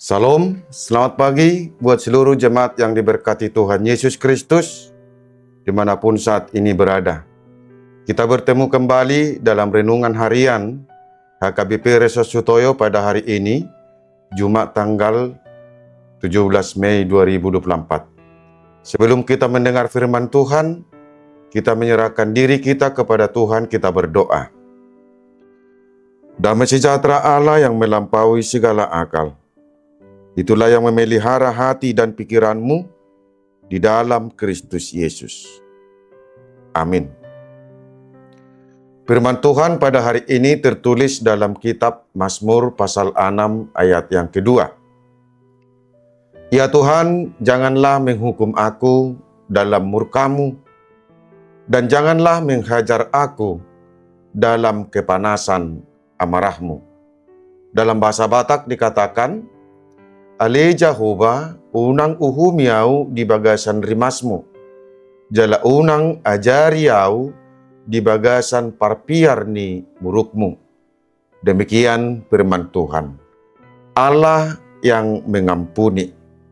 Salam, selamat pagi buat seluruh jemaat yang diberkati Tuhan Yesus Kristus, dimanapun saat ini berada. Kita bertemu kembali dalam renungan harian HKBP Resos Sutoyo pada hari ini, Jumat tanggal 17 Mei 2024. Sebelum kita mendengar firman Tuhan, kita menyerahkan diri kita kepada Tuhan, kita berdoa. Damai sejahtera Allah yang melampaui segala akal, itulah yang memelihara hati dan pikiranmu di dalam Kristus Yesus. Amin. Firman Tuhan pada hari ini tertulis dalam kitab Mazmur pasal 6 ayat yang kedua. Ya Tuhan, janganlah menghukum aku dalam murka-Mu, dan janganlah menghajar aku dalam kepanasan amarah-Mu. Dalam bahasa Batak dikatakan, Ale Jehovah, unang uhumiau di bagasan rimasmu, jala unang ajariau di bagasan parpiar ni murukmu. Demikian firman Tuhan, Allah yang mengampuni.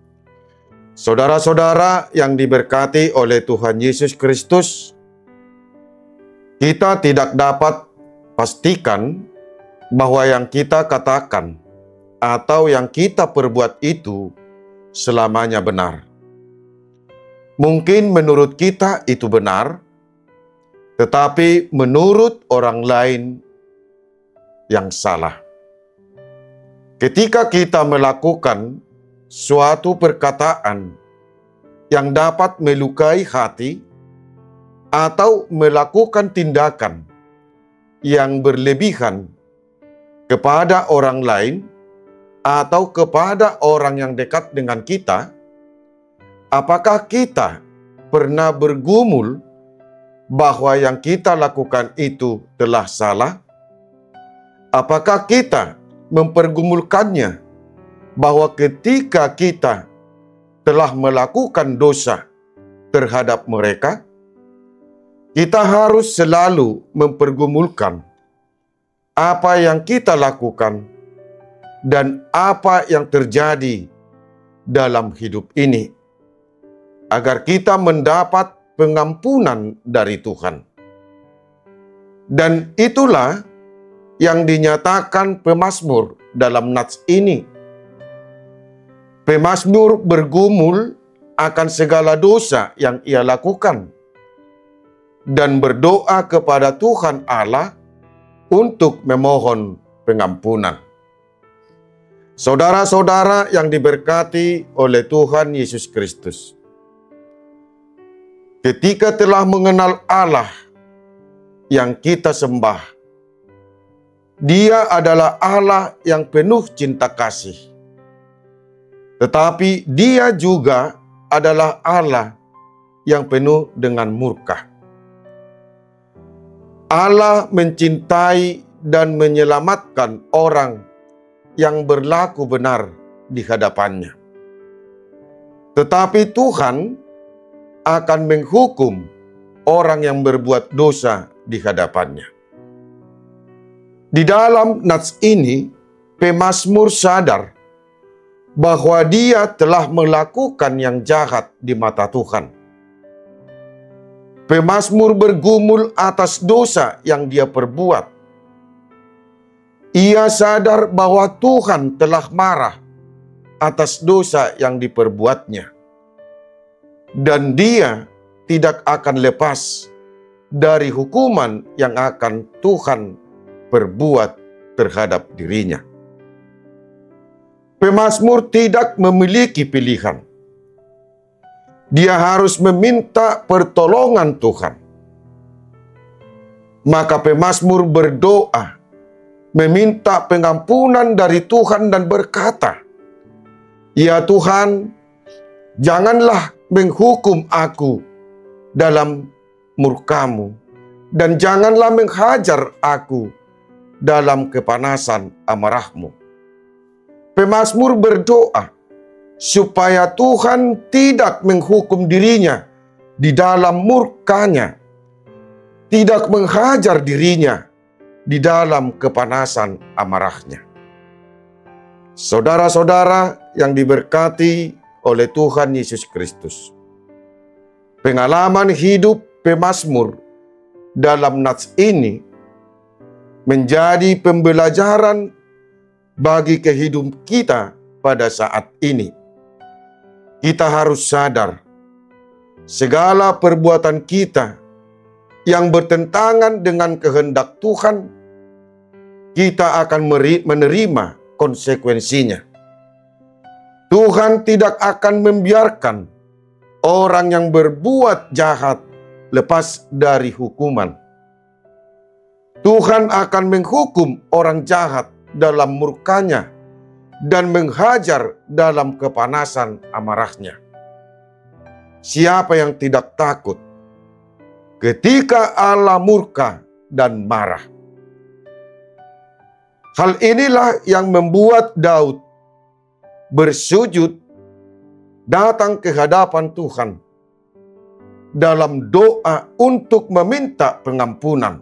Saudara-saudara yang diberkati oleh Tuhan Yesus Kristus, kita tidak dapat pastikan bahwa yang kita katakan atau yang kita perbuat itu selamanya benar. Mungkin menurut kita itu benar, tetapi menurut orang lain yang salah. Ketika kita melakukan suatu perkataan yang dapat melukai hati atau melakukan tindakan yang berlebihan kepada orang lain atau kepada orang yang dekat dengan kita, apakah kita pernah bergumul bahwa yang kita lakukan itu telah salah? Apakah kita mempergumulkannya bahwa ketika kita telah melakukan dosa terhadap mereka, kita harus selalu mempergumulkan apa yang kita lakukan dan apa yang terjadi dalam hidup ini, agar kita mendapat pengampunan dari Tuhan. Dan itulah yang dinyatakan pemazmur dalam nats ini. Pemazmur bergumul akan segala dosa yang ia lakukan dan berdoa kepada Tuhan Allah untuk memohon pengampunan. Saudara-saudara yang diberkati oleh Tuhan Yesus Kristus, ketika telah mengenal Allah yang kita sembah, Dia adalah Allah yang penuh cinta kasih. Tetapi Dia juga adalah Allah yang penuh dengan murka. Allah mencintai dan menyelamatkan orang yang berlaku benar di hadapannya. Tetapi Tuhan akan menghukum orang yang berbuat dosa di hadapannya. Di dalam nats ini, pemazmur sadar bahwa dia telah melakukan yang jahat di mata Tuhan. Pemazmur bergumul atas dosa yang dia perbuat. Ia sadar bahwa Tuhan telah marah atas dosa yang diperbuatnya. Dan dia tidak akan lepas dari hukuman yang akan Tuhan perbuat terhadap dirinya. Pemazmur tidak memiliki pilihan. Dia harus meminta pertolongan Tuhan. Maka pemazmur berdoa, meminta pengampunan dari Tuhan dan berkata, Ya Tuhan, janganlah menghukum aku dalam murka-Mu, dan janganlah menghajar aku dalam kepanasan amarah-Mu. Pemazmur berdoa supaya Tuhan tidak menghukum dirinya di dalam murka-Nya, tidak menghajar dirinya di dalam kepanasan amarah-Nya. Saudara-saudara yang diberkati oleh Tuhan Yesus Kristus, pengalaman hidup pemazmur dalam nats ini menjadi pembelajaran bagi kehidupan kita pada saat ini. Kita harus sadar, segala perbuatan kita yang bertentangan dengan kehendak Tuhan, kita akan menerima konsekuensinya. Tuhan tidak akan membiarkan orang yang berbuat jahat lepas dari hukuman. Tuhan akan menghukum orang jahat dalam murkanya dan menghajar dalam kepanasan amarahnya. Siapa yang tidak takut ketika Allah murka dan marah? Hal inilah yang membuat Daud bersujud datang ke hadapan Tuhan dalam doa untuk meminta pengampunan.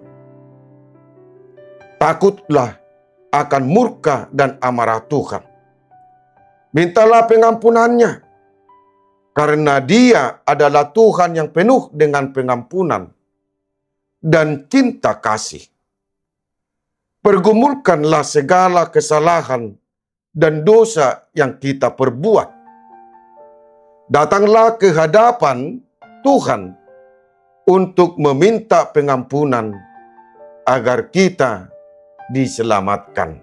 Takutlah akan murka dan amarah Tuhan. Mintalah pengampunannya, karena Dia adalah Tuhan yang penuh dengan pengampunan dan cinta kasih. Pergumulkanlah segala kesalahan dan dosa yang kita perbuat. Datanglah ke hadapan Tuhan untuk meminta pengampunan agar kita diselamatkan.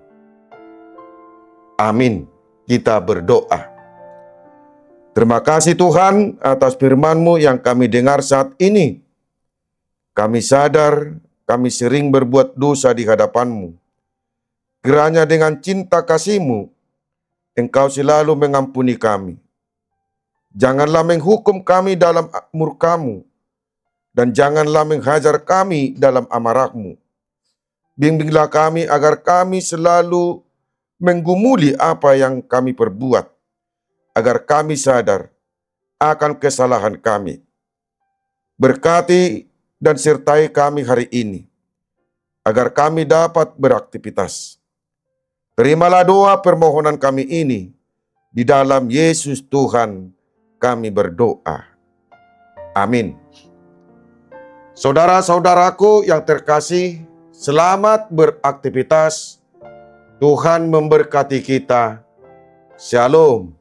Amin. Kita berdoa. Terima kasih Tuhan atas firman-Mu yang kami dengar saat ini. Kami sadar kami sering berbuat dosa di hadapan-Mu. Kiranya dengan cinta kasih-Mu, Engkau selalu mengampuni kami. Janganlah menghukum kami dalam murka-Mu, dan janganlah menghajar kami dalam amarah-Mu. Bimbinglah kami agar kami selalu menggumuli apa yang kami perbuat, agar kami sadar akan kesalahan kami. Berkati dan sertai kami hari ini, agar kami dapat beraktivitas. Terimalah doa permohonan kami ini, di dalam Yesus Tuhan kami berdoa. Amin. Saudara-saudaraku yang terkasih, selamat beraktivitas. Tuhan memberkati kita. Shalom.